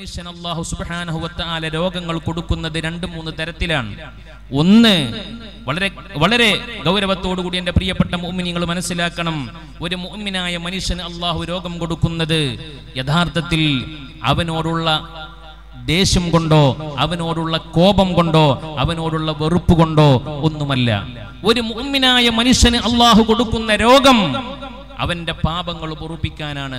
മനുഷ്യൻ അല്ലാഹു സുബ്ഹാനഹു വ തആല രോഗങ്ങൾ കൊടുക്കുന്നത് 2-3 തരത്തിലാണ്. ഒന്ന്, വളരെ വളരെ ഗൗരവത്തോടു കൂടി എൻ്റെ പ്രിയപ്പെട്ട മുഅ്മിനീങ്ങൾ മനസ്സിലാക്കണം. ഒരു മുഅ്മിനായ മനുഷ്യന് അല്ലാഹു രോഗം കൊടുക്കുന്നത് യഥാർത്ഥത്തിൽ അവനോടുള്ള ദേഷ്യം കൊണ്ടോ അവനോടുള്ള കോപം കൊണ്ടോ അവനോടുള്ള വെറുപ്പ് കൊണ്ടോ ഒന്നുമല്ല. ഒരു മുഅ്മിനായ മനുഷ്യന് അല്ലാഹു കൊടുക്കുന്ന രോഗം അവന്റെ പാപങ്ങൾ പൊറുപ്പിക്കാനാണ്,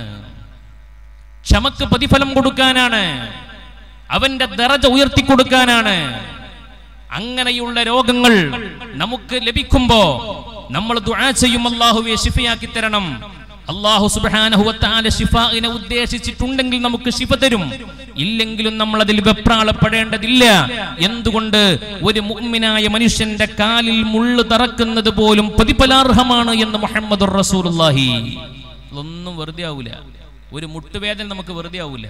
ക്ഷമക്ക് പ്രതിഫലം കൊടുക്കാനാണ്, അവന്റെ ദറജ ഉയർത്തി കൊടുക്കാനാണ്. അങ്ങനെയുള്ള രോഗങ്ങൾ നമുക്ക് ലഭിക്കുമ്പോ നമ്മൾ ദുആ ചെയ്യും, അല്ലാഹുവേ ശിഫയാക്കി തരണം. അല്ലാഹു സുബ്ഹാനഹു വ തആല ശിഫാഇനെ ഉദ്ദേശിച്ചിട്ടുണ്ടെങ്കിൽ നമുക്ക് ശിഫ തരും, ഇല്ലെങ്കിലും നമ്മൾ അതിൽ വെപ്രാളപ്പെടേണ്ടതില്ല. എന്തുകൊണ്ട്? ഒരു മുഅ്മിനായ മനുഷ്യന്റെ കാലിൽ മുള്ള് തറക്കുന്നത് പോലും പ്രതിഫലാർഹമാണ് എന്ന് മുഹമ്മദുർ റസൂലുള്ളാഹി. ഒന്നും വെറുതെ ആവൂല. ഒരു മുട്ടുവേദന നമുക്ക് വെറുതെ ആവൂല,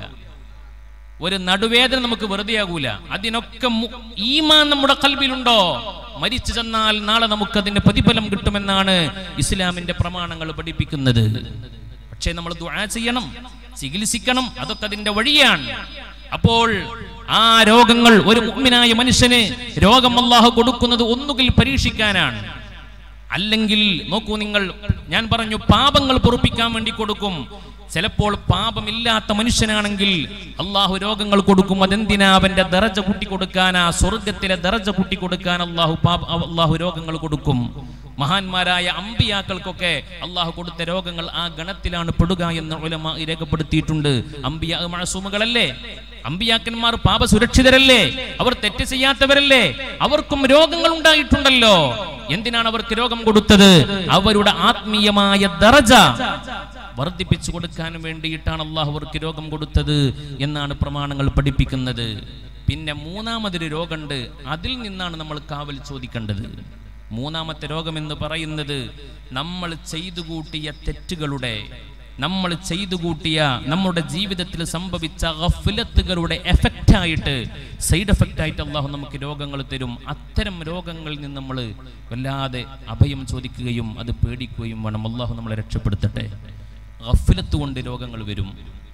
ഒരു നടുവേദന നമുക്ക് വെറുതെ ആകൂല. അതിനൊക്കെ ഈമാൻ നമ്മുടെ ഖൽബിലുണ്ടോ, മരിച്ചു ചെന്നാൽ നാളെ നമുക്കതിന്റെ പ്രതിഫലം കിട്ടുമെന്നാണ് ഇസ്ലാമിന്റെ പ്രമാണങ്ങൾ പഠിപ്പിക്കുന്നത്. പക്ഷേ നമ്മൾ ദുആ ചെയ്യണം, ചികിത്സിക്കണം, അതൊക്കെ അതിന്റെ വഴിയാണ്. അപ്പോൾ ആ രോഗങ്ങൾ ഒരു മുഅ്മിനായ മനുഷ്യന് രോഗം അല്ലാഹു കൊടുക്കുന്നത് ഒന്നുകിൽ പരീക്ഷിക്കാനാണ്, അല്ലെങ്കിൽ നോക്കൂ നിങ്ങൾ, ഞാൻ പറഞ്ഞു പാപങ്ങൾ പൊറുപ്പിക്കാൻ വേണ്ടി കൊടുക്കും. ചിലപ്പോൾ പാപമില്ലാത്ത മനുഷ്യനാണെങ്കിൽ അല്ലാഹു രോഗങ്ങൾ കൊടുക്കും. അതെന്തിനാ? അവന്റെ ദറജ കൂട്ടി കൊടുക്കാനാ, സ്വർഗത്തിലെ ദറജ കൂട്ടി കൊടുക്കാൻ അല്ലാഹു രോഗങ്ങൾ കൊടുക്കും. മഹാന്മാരായ അമ്പിയാക്കൾക്കൊക്കെ അല്ലാഹു കൊടുത്ത രോഗങ്ങൾ ആ ഗണത്തിലാണ് പെടുക എന്ന് ഉലമാ രേഖപ്പെടുത്തിയിട്ടുണ്ട്. അമ്പിയാ മഅസൂമുകളല്ലേ, അമ്പിയാക്കന്മാർ പാപസുരക്ഷിതരല്ലേ, അവർ തെറ്റ് ചെയ്യാത്തവരല്ലേ, അവർക്കും രോഗങ്ങൾ ഉണ്ടായിട്ടുണ്ടല്ലോ. എന്തിനാണ് അവർക്ക് രോഗം കൊടുത്തത്? അവരുടെ ആത്മീയമായ ദറജ വർദ്ധിപ്പിച്ചു കൊടുക്കാൻ വേണ്ടിയിട്ടാണ് അല്ലാഹു അവർക്ക് രോഗം കൊടുത്തത് എന്നാണ് പ്രമാണങ്ങൾ പഠിപ്പിക്കുന്നത്. പിന്നെ മൂന്നാമതൊരു രോഗമുണ്ട്, അതിൽ നിന്നാണ് നമ്മൾ കാവൽ ചോദിക്കേണ്ടത്. മൂന്നാമത്തെ രോഗം എന്ന് പറയുന്നത് നമ്മൾ ചെയ്തു കൂട്ടിയ തെറ്റുകളുടെ, നമ്മൾ ചെയ്തു കൂട്ടിയ നമ്മുടെ ജീവിതത്തിൽ സംഭവിച്ച ഗഫ്ലത്തുകളുടെ എഫക്റ്റായിട്ട്, സൈഡ് എഫക്റ്റായിട്ട് അല്ലാഹു നമുക്ക് രോഗങ്ങൾ തരും. അത്തരം രോഗങ്ങളിൽ നിന്ന് നമ്മൾ വല്ലാതെ അഭയം ചോദിക്കുകയും അത് പേടിക്കുകയും വേണം. അല്ലാഹു നമ്മളെ രക്ഷപ്പെടുത്തട്ടെ. ഗഫ്ലത്ത് കൊണ്ട് രോഗങ്ങൾ വരും,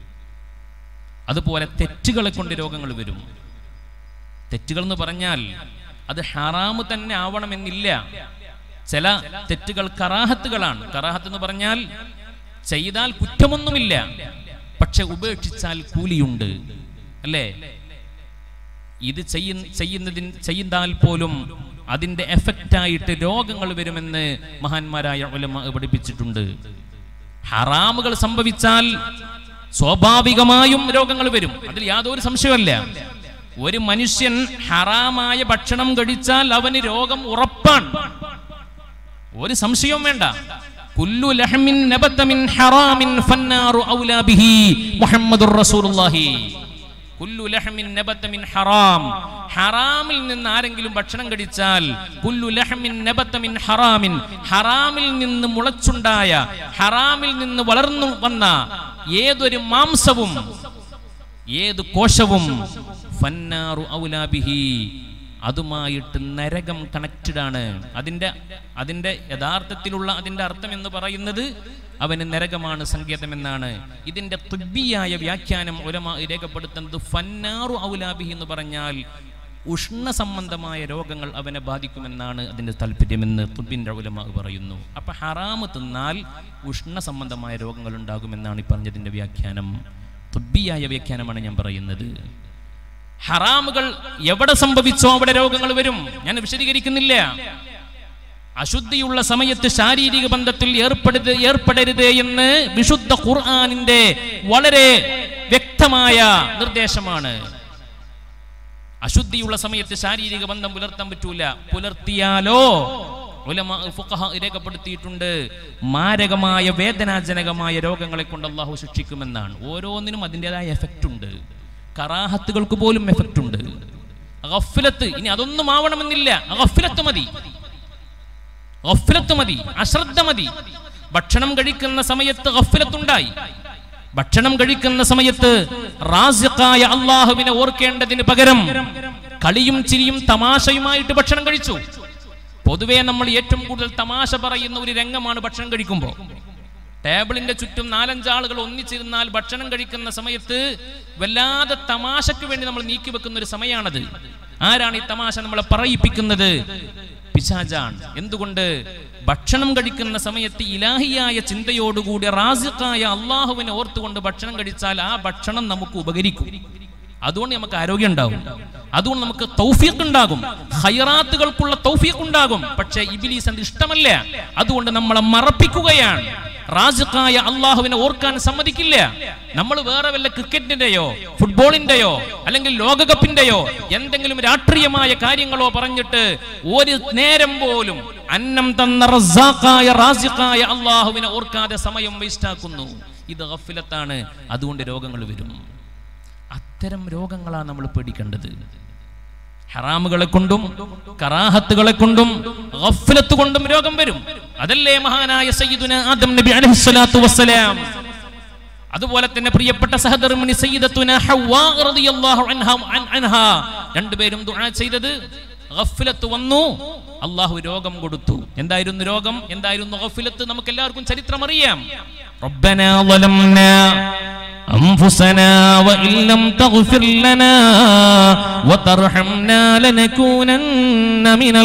അതുപോലെ തെറ്റുകളെ കൊണ്ട് രോഗങ്ങൾ വരും. തെറ്റുകൾ എന്ന് പറഞ്ഞാൽ അത് ഹറാമ് തന്നെ ആവണമെന്നില്ല. ചില തെറ്റുകൾ കറാഹത്തുകളാണ്. കറാഹത്ത് എന്ന് പറഞ്ഞാൽ ചെയ്താൽ കുറ്റമൊന്നുമില്ല, പക്ഷെ ഉപേക്ഷിച്ചാൽ കൂലിയുണ്ട്, അല്ലേ? ഇത് ചെയ്യുന്നാൽ പോലും അതിന്റെ എഫക്റ്റായിട്ട് രോഗങ്ങൾ വരുമെന്ന് മഹാന്മാരായ ഉലമാ പഠിപ്പിച്ചിട്ടുണ്ട്. ഹറാമുകൾ സംഭവിച്ചാൽ സ്വാഭാവികമായും രോഗങ്ങൾ വരും, അതിൽ യാതൊരു സംശയമല്ല. ഒരു മനുഷ്യൻ ഹറാമായ ഭക്ഷണം കഴിച്ചാൽ അവന് രോഗം ഉറപ്പാണ്, ഒരു സംശയവും വേണ്ട. കുല്ലു ലഹ്മിൻ നബത മിൻ ഹറാമിൻ ഫന്നാറു ഔലാ ബിഹി മുഹമ്മദുർ റസൂലുള്ളാഹി. കുല്ലു ലഹ്മിൻ നബത മിൻ ഹറാം, ഹറാമിൽ നിന്ന് ആരെങ്കിലും ഭക്ഷണം കഴിച്ചാൽ, കുല്ലു ലഹ്മിൻ നബത മിൻ ഹറാമിൻ, ഹറാമിൽ നിന്ന് മുളച്ചുണ്ടായ, ഹറാമിൽ നിന്ന് വളർന്നു വന്ന ഏതൊരു മാംസവും ഏത് കോശവും ഫന്നാറു ഔലാ ബിഹി, അതുമായിട്ട് നരകം കണക്റ്റഡ് ആണ്. അതിന്റെ യഥാർത്ഥത്തിലുള്ള അതിന്റെ അർത്ഥം എന്ന് പറയുന്നത് അവന് നരകമാണ് സങ്കേതമെന്നാണ്. ഇതിന്റെ തുബ്ബിയായ വ്യാഖ്യാനം ഉലമാ രേഖപ്പെടുത്തുന്നത് ഫന്നാറു ഔലാ ബിഹി എന്ന് പറഞ്ഞാൽ ഉഷ്ണ സംബന്ധമായ രോഗങ്ങൾ അവനെ ബാധിക്കുമെന്നാണ് അതിന്റെ താല്പര്യമെന്ന് തുബ്ബിന്റെ ഉലമാ പറയുന്നു. അപ്പൊ ഹറാമ് തിന്നാൽ ഉഷ്ണ സംബന്ധമായ രോഗങ്ങൾ ഉണ്ടാകുമെന്നാണ് ഈ പറഞ്ഞതിന്റെ വ്യാഖ്യാനം. തുബ്ബിയായ വ്യാഖ്യാനമാണ് ഞാൻ പറയുന്നത്. ഹറാമുകൾ എവിടെ സംഭവിച്ചോ അവിടെ രോഗങ്ങൾ വരും. ഞാൻ വിശദീകരിക്കുന്നില്ല. അശുദ്ധിയുള്ള സമയത്ത് ശാരീരിക ബന്ധത്തിൽ ഏർപ്പെടരുത് എന്ന് വിശുദ്ധ ഖുർആനിന്റെ വളരെ വ്യക്തമായ നിർദ്ദേശമാണ്. അശുദ്ധിയുള്ള സമയത്ത് ശാരീരിക ബന്ധം പുലർത്താൻ പറ്റൂല. പുലർത്തിയാലോ ഉലമാ ഫുഖഹാ രേഖപ്പെടുത്തിയിട്ടുണ്ട്, മാരകമായ വേദനാജനകമായ രോഗങ്ങളെ കൊണ്ട് അല്ലാഹു ശിക്ഷിക്കുമെന്നാണ്. ഓരോന്നിനും അതിൻ്റെതായ എഫക്റ്റ് ഉണ്ട്. കറാഹത്തുകൾക്ക് പോലും എഫക്റ്റ് ഉണ്ട്. ഗഫ്ലത്ത്, ഇനി അതൊന്നും ആവണമെന്നില്ല, ഗഫ്ലത്ത് മതി, ഗഫ്ലത്ത് മതി, അശ്രദ്ധ മതി. ഭക്ഷണം കഴിക്കുന്ന സമയത്ത് ഗഫ്ലത്തുണ്ടായി, ഭക്ഷണം കഴിക്കുന്ന സമയത്ത് റാസിഖായ അല്ലാഹുവിനെ ഓർക്കേണ്ടതിന് പകരം കളിയും ചിരിയും തമാശയുമായിട്ട് ഭക്ഷണം കഴിച്ചു. പൊതുവേ നമ്മൾ ഏറ്റവും കൂടുതൽ തമാശ പറയുന്ന ഒരു രംഗമാണ് ഭക്ഷണം കഴിക്കുമ്പോൾ. ടേബിളിന്റെ ചുറ്റും 4-5 ആളുകൾ ഒന്നിച്ചിരുന്നാൽ ഭക്ഷണം കഴിക്കുന്ന സമയത്ത് വല്ലാതെ തമാശക്ക് വേണ്ടി നമ്മൾ നീക്കി വെക്കുന്ന ഒരു സമയമാണത്. ആരാണ് ഈ തമാശ നമ്മളെ പറയിപ്പിക്കുന്നത്? പിശാചാണ്. എന്തുകൊണ്ട്? ഭക്ഷണം കഴിക്കുന്ന സമയത്ത് ഇലാഹിയായ ചിന്തയോടുകൂടി റാസിഖായ അള്ളാഹുവിനെ ഓർത്തുകൊണ്ട് ഭക്ഷണം കഴിച്ചാൽ ആ ഭക്ഷണം നമുക്ക് ഉപകരിക്കും. അതുകൊണ്ട് നമുക്ക് ആരോഗ്യം ഉണ്ടാകും, അതുകൊണ്ട് നമുക്ക് തൗഫീഖ് ഉണ്ടാകും, ഖൈറാത്തുകൾക്കുള്ള തൗഫീഖ് ഉണ്ടാകും. പക്ഷേ ഇബ്ലീസ് അത് ഇഷ്ടമല്ല. അതുകൊണ്ട് നമ്മളെ മറപ്പിക്കുകയാണ്. റാസിഖായ അള്ളാഹുവിനെ ഓർക്കാൻ സമ്മതിക്കില്ല. നമ്മൾ വേറെ വല്ല ക്രിക്കറ്റിന്റെയോ ഫുട്ബോളിന്റെയോ അല്ലെങ്കിൽ ലോകകപ്പിന്റെയോ എന്തെങ്കിലും രാഷ്ട്രീയമായ കാര്യങ്ങളോ പറഞ്ഞിട്ട് ഒരു നേരം പോലും അന്നം തന്ന റസാഖായ റാസിഖായ അള്ളാഹുവിനെ ഓർക്കാതെ സമയം വേസ്റ്റാക്കുന്നു. ഇത് ഗഫ്ലത്താണ്. അതുകൊണ്ട് രോഗങ്ങൾ വരും. അത്തരം രോഗങ്ങളാണ് നമ്മൾ പേടിക്കേണ്ടത്. ഹറാമുകളെ കൊണ്ടും കറാഹത്തുകളെ കൊണ്ടും ഗഫ്ലത്ത് കൊണ്ടും രോഗം വരും. അതല്ലേ മഹാനായ സയ്യിദുനാ ആദം നബി അലൈഹിസ്സലാത്തു വസ്സലാം, അതുപോലെ തന്നെ പ്രിയപ്പെട്ട സഹധർമ്മിണി സയ്യിദത്തുനാ ഹവ്വാ റളിയല്ലാഹു അൻഹാ രണ്ടുപേരും ദുആ ചെയ്തത്. ഗഫ്ലത്ത് വന്നു, അല്ലാഹു രോഗം കൊടുത്തു. എന്തായിരുന്നു രോഗം? എന്തായിരുന്നു ഗഫ്ലത്ത്? നമുക്ക് എല്ലാവർക്കും ചരിത്രം അറിയാം. റബ്ബനാ ളലംനാ أنفسنا وإن لم تغفر لنا وترحمنا لنكونن من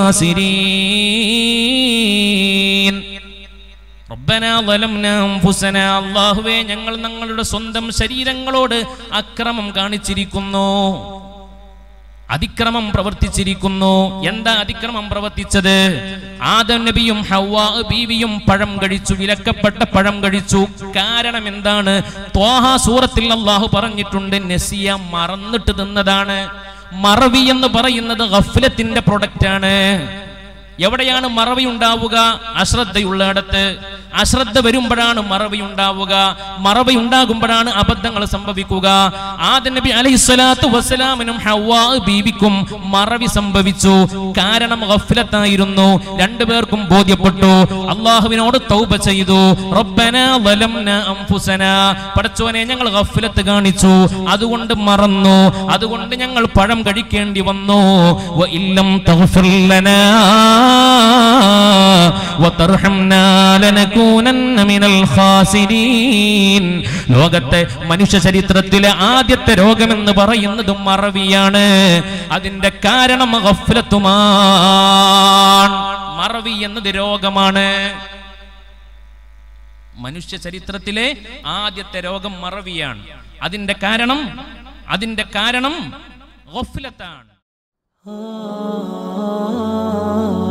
الخاسرين. ربنا ظلمنا أنفسنا. അല്ലാഹുവേ, ഞങ്ങൾ ഞങ്ങളുടെ സ്വന്തം ശരീരങ്ങളോട് അക്രമം കാണിച്ചിരിക്കുന്നു, അതിക്രമം പ്രവർത്തിച്ചിരിക്കുന്നു. എന്താ അതിക്രമം പ്രവർത്തിച്ചത്? ആദം നബിയും ഹവ്വാ ബീവിയും പഴം കഴിച്ചു, വിലക്കപ്പെട്ട പഴം കഴിച്ചു. കാരണം എന്താണ്? ത്വാഹ സൂറത്തിൽ അല്ലാഹു പറഞ്ഞിട്ടുണ്ട്, നസിയ, മറന്നിട്ട് തിന്നതാണ്. മറവി എന്ന് പറയുന്നത് ഗഫ്ലത്തിന്റെ പ്രൊഡക്റ്റ് ആണ്. എവിടെയാണ് മറവി ഉണ്ടാവുക? അശ്രദ്ധയുള്ളിടത്ത്. അശ്രദ്ധ വരുമ്പോഴാണ് മറവി ഉണ്ടാവുക. മറവി ഉണ്ടാകുമ്പോഴാണ് അബദ്ധങ്ങൾ സംഭവിക്കുക. ആദം നബി അലൈഹിസ്സലാത്തു വസ്സലാമിനും ഹവ്വാ ബീവിക്കും മറവി സംഭവിച്ചു. കാരണം ഗഫ്ലത്തായിരുന്നു. രണ്ടുപേർക്കും ബോധ്യപ്പെട്ടു. അല്ലാഹുവിനോട് തൗബ ചെയ്തു. റബ്ബനാ ളലംനാ അൻഫുസനാ, പടച്ചോനെ, ഞങ്ങൾ ഗഫ്ലത്ത് കാണിച്ചു, അതുകൊണ്ട് മറന്നു, അതുകൊണ്ട് ഞങ്ങൾ പഴം കഴിക്കേണ്ടി വന്നു. വ ഇല്ലം തഗ്ഫിർ ലനാ വതർഹംനാ ലനകൂനന്ന മിനൽ ഖാസിരീൻ. ലോകത്തെ മനുഷ്യ ചരിത്രത്തിലെ ആദ്യത്തെ രോഗമെന്ന് പറയുന്നത് മറവിയാണ്. അതിന്റെ കാരണം ഗഫ്ലത്തുമാണ്. മറവി എന്നത് രോഗമാണ്. മനുഷ്യ ചരിത്രത്തിലെ ആദ്യത്തെ രോഗം മറവിയാണ്. അതിന്റെ കാരണം ഗഫ്ലത്താണ്.